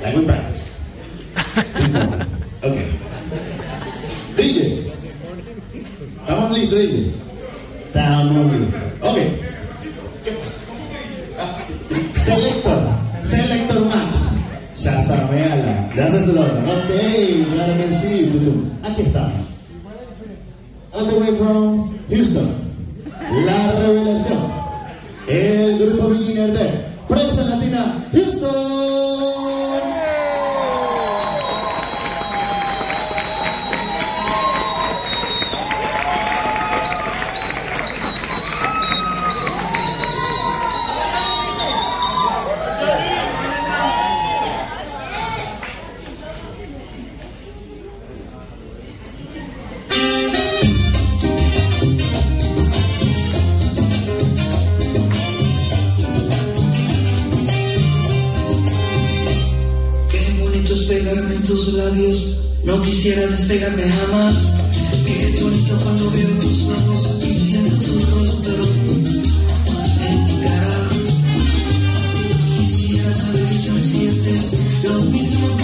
Like we practice. This morning. Okay. DJ. ¿Estamos listos, DJ? Estamos listos. Ok. Selector Max. Ya haces el orden. Ok, claro que sí. Aquí estamos. All the way from Houston. La revelación. El grupo beginner de Prensa Latina Houston. Pegarme en tus labios, no quisiera despegarme jamás. Qué bonito cuando veo tus ojos y siento tu rostro en mi cara. Quisiera saber si me sientes lo mismo que